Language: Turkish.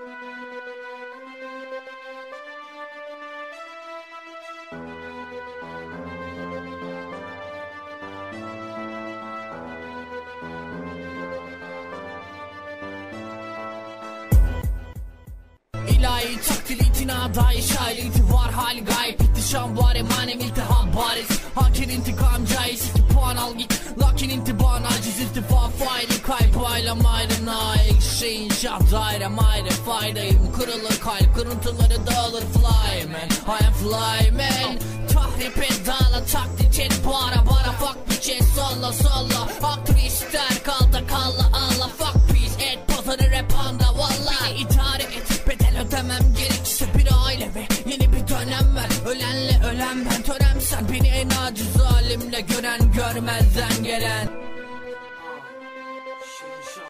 İlahi takdir itina şairiyeti var hali gayip ihtişam var emanem iltiham bariz Hakir intikam caiz 2 puan al git lakin intiban aciz irtifa faili kaybıyla mayrına exchange dairem ayrı faydayım kırılır kalp kırıntıları dağılır fly man I am fly man tahrip et dağla taklit et bara fuck bitch solla aktristler kalda kalla Allah fuck peace et pazarı rap anda valla idare et bedel ödemem gerekirse bir aile ve yeni bir dönem ver ölenle ölen ben tönem sen beni en acı zalimle gören görmezden gelen